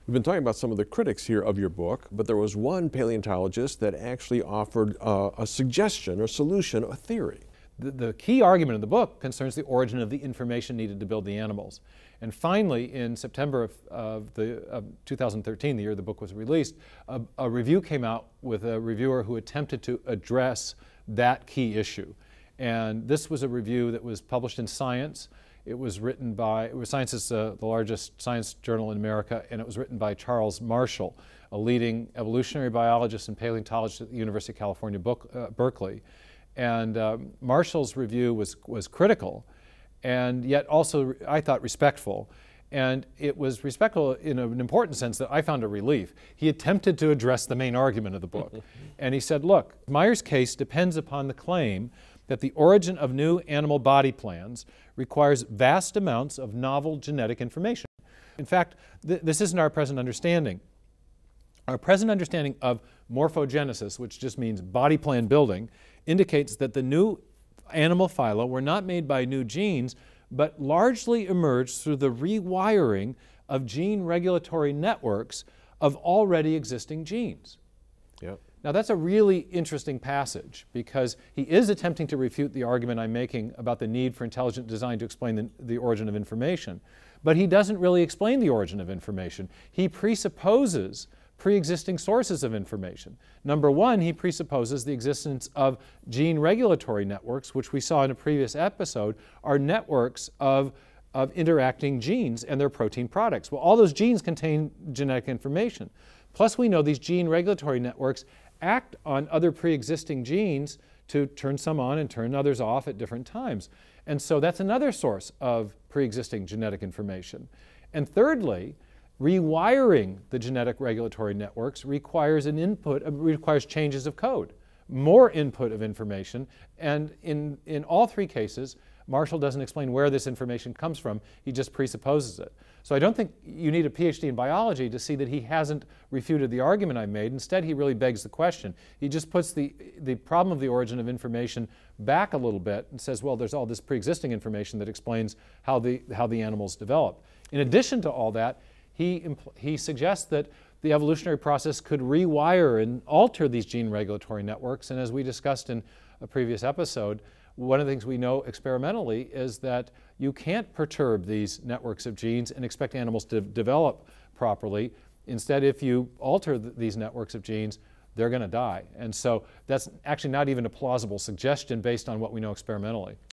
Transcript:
We've been talking about some of the critics here of your book, but there was one paleontologist that actually offered a suggestion or solution, a theory. The key argument of the book concerns the origin of the information needed to build the animals. And finally, in September of 2013, the year the book was released, a review came out with a reviewer who attempted to address that key issue. And this was a review that was published in Science. It was written by, Science is the largest science journal in America, and it was written by Charles Marshall, a leading evolutionary biologist and paleontologist at the University of California, Berkeley. And Marshall's review was critical, and yet also, I thought, respectful. And it was respectful in an important sense that I found a relief. He attempted to address the main argument of the book. And he said, look, Meyer's case depends upon the claim that the origin of new animal body plans requires vast amounts of novel genetic information. In fact, this isn't our present understanding. Our present understanding of morphogenesis, which just means body plan building, indicates that the new animal phyla were not made by new genes, but largely emerged through the rewiring of gene regulatory networks of already existing genes. Yep. Now that's a really interesting passage because he is attempting to refute the argument I'm making about the need for intelligent design to explain the origin of information. But he doesn't really explain the origin of information. He presupposes pre-existing sources of information. Number one, he presupposes the existence of gene regulatory networks, which we saw in a previous episode, are networks of interacting genes and their protein products. Well, all those genes contain genetic information. Plus, we know these gene regulatory networks act on other pre-existing genes to turn some on and turn others off at different times. And so that's another source of pre-existing genetic information. And thirdly, rewiring the genetic regulatory networks requires requires changes of code, more input of information, and in all three cases, Marshall doesn't explain where this information comes from, he just presupposes it. So I don't think you need a PhD in biology to see that he hasn't refuted the argument I made. Instead, he really begs the question. He just puts the problem of the origin of information back a little bit and says, well, there's all this pre-existing information that explains how the animals developed. In addition to all that, he suggests that the evolutionary process could rewire and alter these gene regulatory networks, and as we discussed in a previous episode, one of the things we know experimentally is that you can't perturb these networks of genes and expect animals to develop properly. Instead, if you alter these networks of genes, they're going to die. And so that's actually not even a plausible suggestion based on what we know experimentally.